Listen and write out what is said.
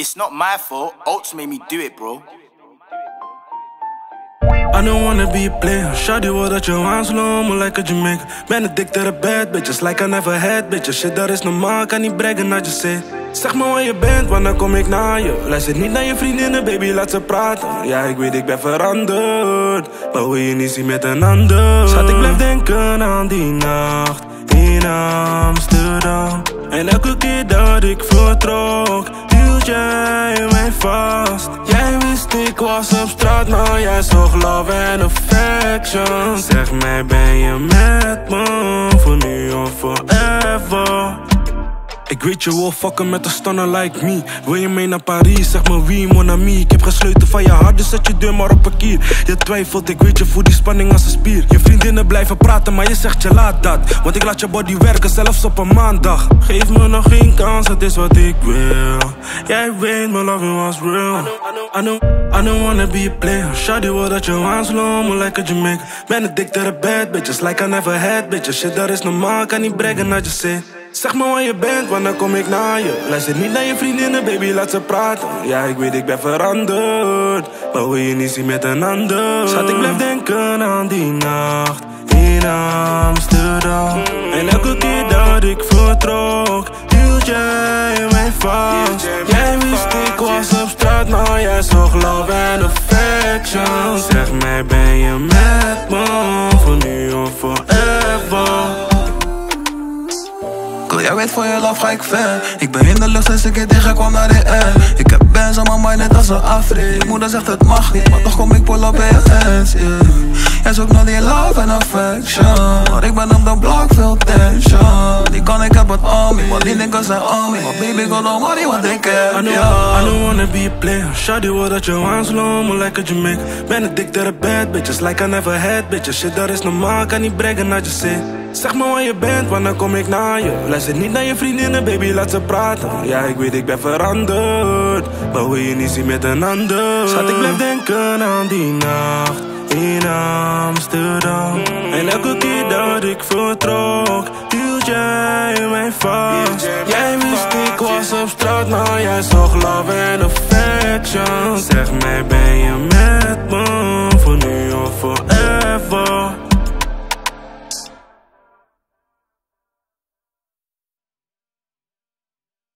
It's not my fault. Oats made me do it, bro. I don't wanna be a player. Shawty wil dat je aansloot, me like a Jamaica. Ben addicted to bad bitches, like I never had bitches. Shit, dat is normaal, kan niet braggen naar je zee. Zeg me waar je bent, want dan kom ik naar je. Luister niet naar je vriendinnen, baby, laat ze praten. Ja, ik weet, ik ben veranderd, maar wil je niet zien met een ander. Schat, ik blijf denken aan die nacht in Amsterdam. En elke keer dat ik vertrok, hield jij mij vast. Jij wist ik was op straat, maar jij zocht love and affection. Zeg mij, ben je met me, voor nu of forever? Ik weet je wil fucken met een stunner like me. Wil je mee naar Parijs, zeg me wie, mon ami. Ik heb gesleuteld van je hart, dus zet je deur maar op een kier. Je twijfelt, ik weet je voelt die spanning als een spier. Je vriendinnen blijven praten, maar je zegt je laat dat. Want ik laat je body werken, zelfs op een maandag. Geef me nog geen kans, dat is wat ik wil. Jij weet, mijn loving was real. I don't wanna be a player. Shawty wil dat je aansloot, me like a Jamaica. Ben addicted to bad bitches, like I never had bitches. Shit, dat is normaal, kan niet braggen naar je zee. Zeg me waar je bent, want dan kom ik naar je. Luister niet naar je vriendinnen, baby, laat ze praten. Ja, ik weet, ik ben veranderd, maar wil je niet zien met een ander. Schat, ik blijf denken aan die nacht in Amsterdam. En elke keer dat ik vertrok, hield jij mij vast. Jij wist ik was op straat, maar jij zocht love and affection. Zeg mij, ben je met me, voor nu of forever? Jij weet voor je love ga ik ver. Ik ben in de lucht sinds ik je tegenkwam naar de air. Ik heb bands aan mijn mind net als een Afri. Je moeder zegt het mag niet, maar toch kom ik pull op in je hands, yeah. Jij zoekt naar die love and affection, maar ik ben op de blok, veel tension. Die kan ik heb het on me, want die niggas zijn on me. Maar baby, go no money, want ik heb, I don't wanna be a player. Shawty wil dat je aansloot, me like a Jamaica. Ben addicted to bad bitches, like I never had bitches. Shit, dat is normaal, kan niet braggen naar je zee. Zeg me waar je bent, want dan kom ik naar je. Luister niet naar je vriendinnen, baby, laat ze praten. Ja, ik weet, ik ben veranderd, maar wil je niet zien met een ander. Schat, ik blijf denken aan die nacht in Amsterdam. En elke keer dat ik vertrok, hield jij mij vast. Jij wist ik was op straat, maar jij zocht love and affection. Zeg mij, ben je met me, voor nu of forever?